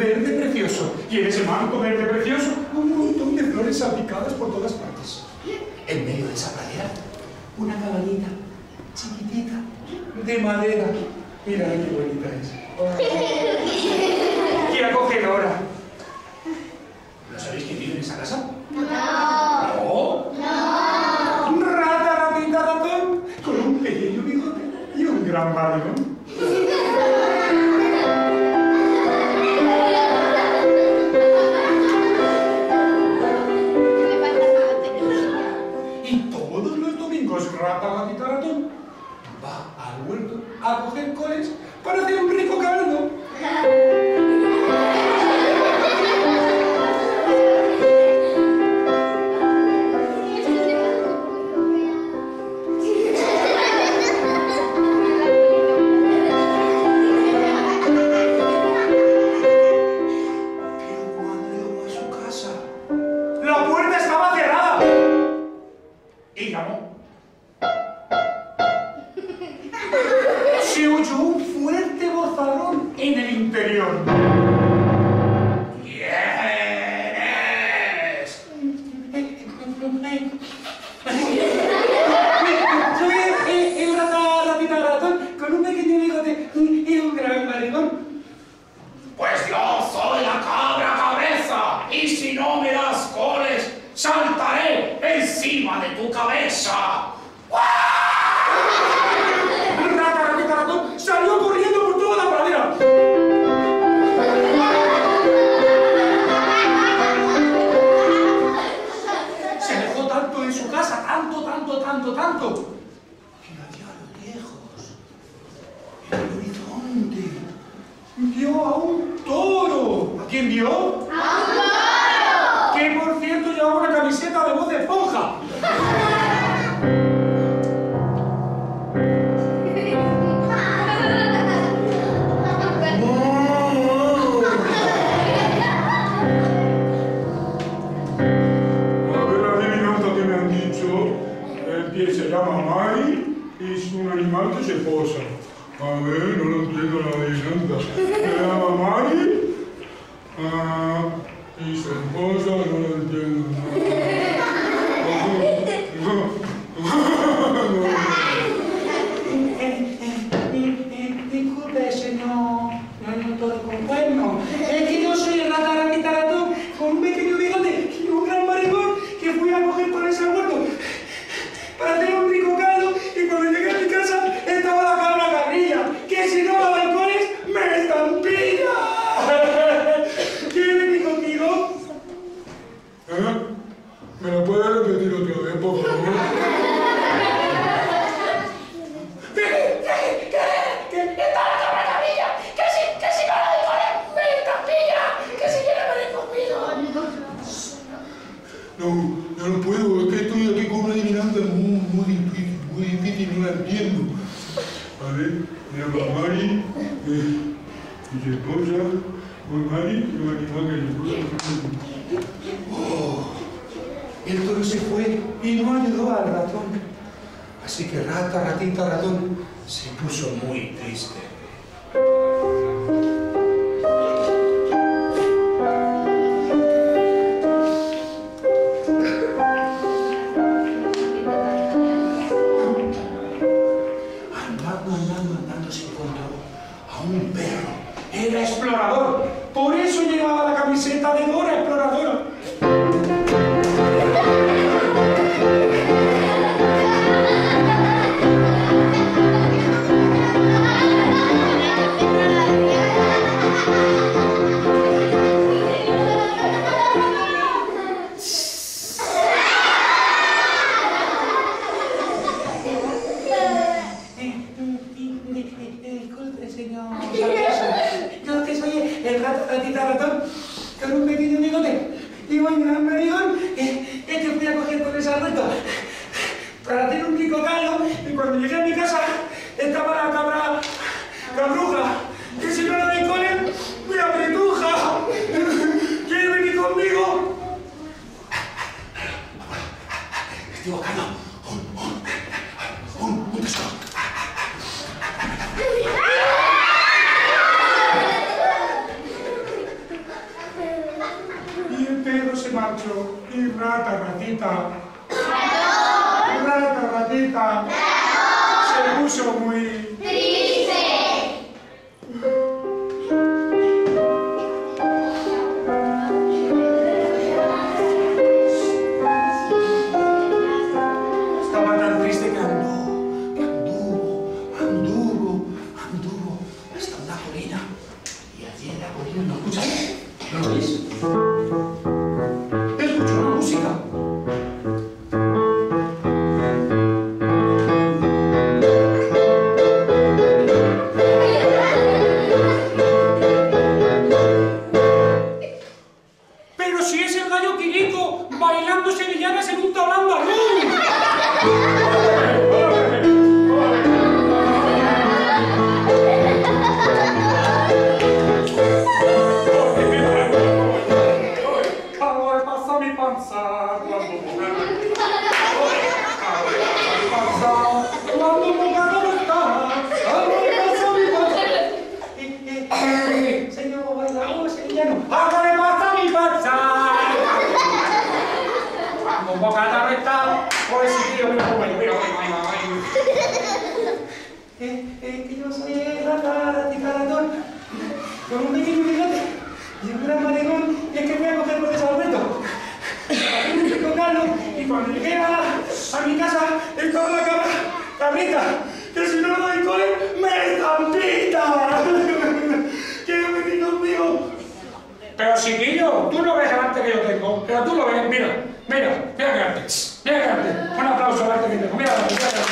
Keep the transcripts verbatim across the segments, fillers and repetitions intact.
verde precioso. Y en ese manto verde precioso, un montón de flores salpicadas por todas partes. En medio de esa pradera, una cabañita chiquitita, de madera. Mira qué bonita es. ¡Qué acogedora! ¿No sabéis quién vive en esa casa? No. ¿No? No. Rata, ratita, ratón, con un pequeño bigote y un gran barrigón. Y todos los domingos, rata, ratita, ratón va al huerto a coger coles para hacer un rico caldo. Se oyó un fuerte bozarrón en el interior. ¿Quién es? Soy el rata, ratita, ratón, con un pequeño bigote y un gran barrigón. Pues yo soy la cabra cabeza, y si no me das coles, saltaré encima de tu cabeza. Rata, ratita, ratón salió corriendo por toda la pradera. Se alejó tanto de su casa, tanto, tanto, tanto, tanto, que allá a lo lejos, en el horizonte, vio a un toro. ¿A quién vio? ¡A un toro! Que por cierto llevaba una camiseta de voz de esponja. Que se llama Mari y es un animal que se posa. A ver, no lo entiendo la adivinanza. Se llama Mari ah, y se posa, no lo entiendo. No, no, no, no. Disculpe, señor, no es todo con cuerno. Es que yo soy el rata, ratita, ratón, con un pequeño bigote y un gran barrigón que fui a coger por ese huerto para hacer un rico caldo, y cuando llegué a mi casa estaba la cabra cabrilla, que si no la balcones me estampilla. ¿Quiere venir conmigo? ¿Eh? ¿Me lo puedes repetir otra vez, por favor? ¿Qué? ¿Qué? ¿Qué? ¿Qué? ¡Está la cabra cabrilla! ¡Que si, que si no la balcones me estampilla! ¡Que si quiere venir conmigo! No, yo no puedo, es que estoy aquí con una adivinanza muy, muy difícil, muy difícil, no la entiendo. A ver, me llamo Mari, eh, y se posa, pues Mari, es un animal que se posa. Oh, el toro se fue y no ayudó al ratón. Así que rata, ratita, ratón, se puso muy triste. Un perro. Era explorador. Por eso llevaba la camiseta de Dora Exploradora. Disculpe, señor. Yo que soy el rata, ratita, ratón, con un pequeño bigote y un gran barrigón, es que fui a coger por esa ruta para hacer un rico caldo, y cuando llegué a mi casa estaba la cabra cabruja, que si no la doy con él, me apretuja. ¿Quiere venir conmigo? Estoy buscando un, un, un, un tesoro. macho y rata, ratita. Rata, ratita. Se puso muy... triste. Estaba tan triste que anduvo, que anduvo, anduvo, anduvo hasta una colina. Y allí en la colina, ¿no escuchas? ¿No lo oís? Escucho una música. Pero si es el gallo Quirico bailando sevillanas en un tablán andaluz. Señor bailador sevillano, ¡hágale pasa mi panza! Vamos, boca de arrestar, por ese tío, mira, mira, mira, mira, eh, eh, que yo soy el rata, raticaratón, con un pequeño bigote y un gran maregón, y es que voy a coger por ese Alberto. Un rico Carlos, y cuando llegué a, a mi casa, estaba la cabra, cabrita, que si no lo doy cole, me estampita. ¡Qué venido conmigo! Pero chiquillo, tú no ves el arte que yo tengo, pero tú lo ves, mira, mira, mira qué arte, mira qué arte. Un aplauso al arte que tengo, mira, mira, mira.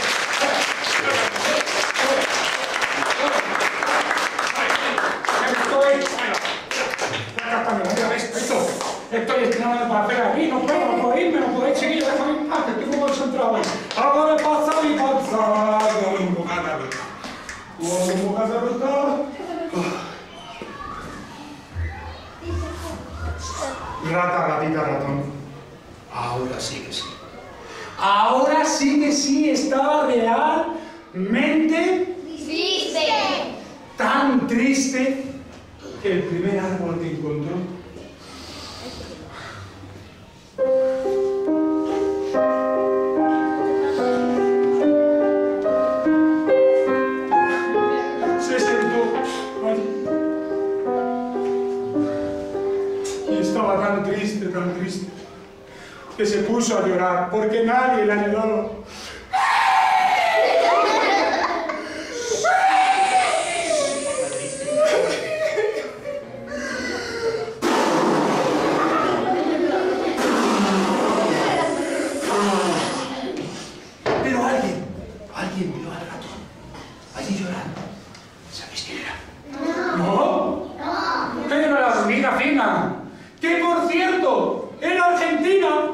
Estoy estrenando para hacer aquí, no puedo, no puedo irme, no puedo ir, chiquillo, déjame en paz, que estoy muy concentrado ahí. Ahora me pasa mi panza, con un bocata de con un bocata de rata, ratita, ratón. Ahora sí que sí. Ahora sí que sí, estaba realmente Triste. tan triste que el primer árbol que encontró se sentó allí y estaba tan triste, tan triste, que se puso a llorar porque nadie le ayudaba. Pero alguien, alguien vio al ratón allí llorando. ¿Sabéis quién era? ¿No? No. Era la hormiga fina, que por cierto, en Argentina.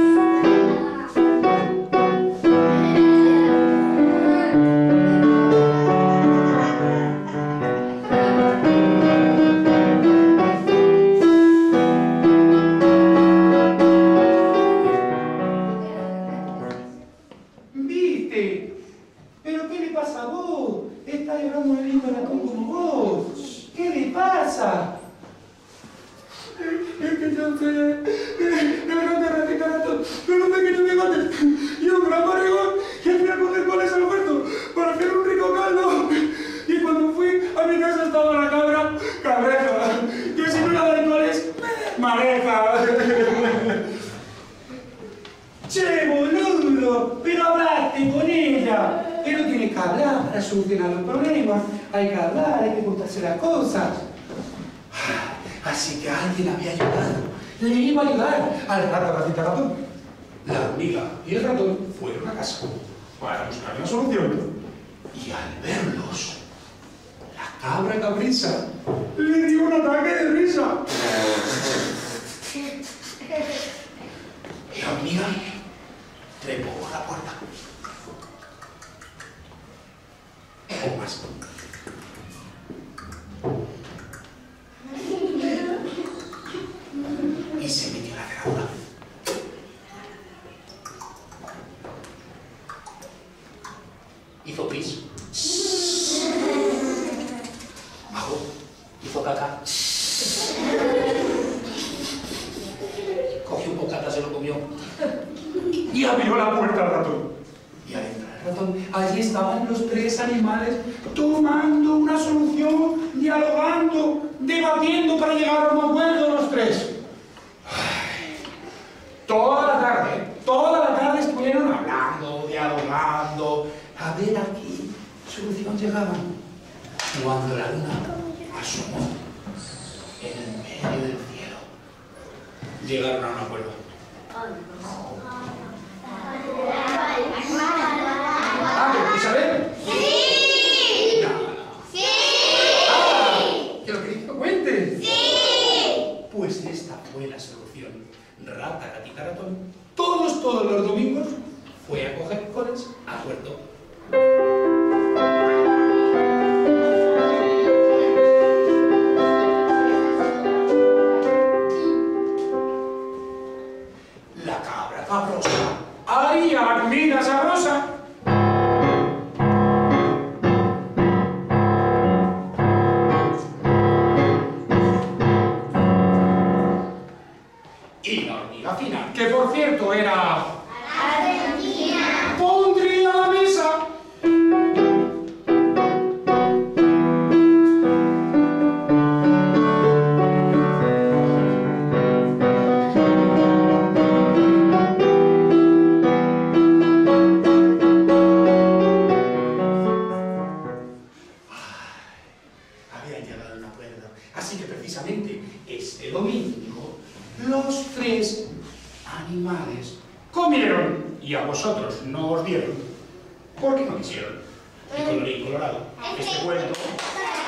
¿Viste? ¿Pero qué le pasa a vos? Está llorando un lindo ratón como vos. ¿Qué le pasa? Es que yo soy el grande ratita ratón con un pequeño bigote y un gran maregón que fui a coger coles al huerto para hacer un rico caldo. Y cuando fui a mi casa estaba la cabra cabreja, que si no la doy coles, mareja. ¡Che, boludo! Pero hablaste con ella. Pero tienes que hablar para solucionar los problemas. Hay que hablar, hay que contarse las cosas. Así que alguien había ayudado. Le iba a ayudar al rata, ratita, ratón. La hormiga y el ratón fueron a casa para buscar la solución. Y al verlos, la cabra cabrisa le dio un ataque de risa. Y la hormiga trepó a la puerta. O más. Y se metió en la cerradura. Hizo pis. Bajó. Hizo caca. cogió un bocata, se lo comió. Y abrió la puerta al ratón. Y al entrar el ratón, allí estaban los tres animales tomando una solución, dialogando, debatiendo para llegar a un acuerdo los tres. Ay, toda la tarde, toda la tarde estuvieron hablando, dialogando, a ver a qué solución llegaban. Cuando la luna asomó en el medio del cielo, llegaron a un acuerdo. Ah, ¿Isabel? ¡Sí! No, no. ¡Sí! ¡Ah! ¿Que lo queréis que lo cuente? ¡Sí! Pues esta fue la solución. Rata, gatita, ratón, todos, todos los domingos, fue a coger coles a Puerto. La cabra cabrosa haría la comida sabrosa. Y la hormiga fina, que por cierto era... Argentina. pondría la mesa. Habían llegado a un acuerdo. Así que precisamente este domingo los tres animales comieron y a vosotros no os dieron porque no quisieron. Y colorín colorado, este cuento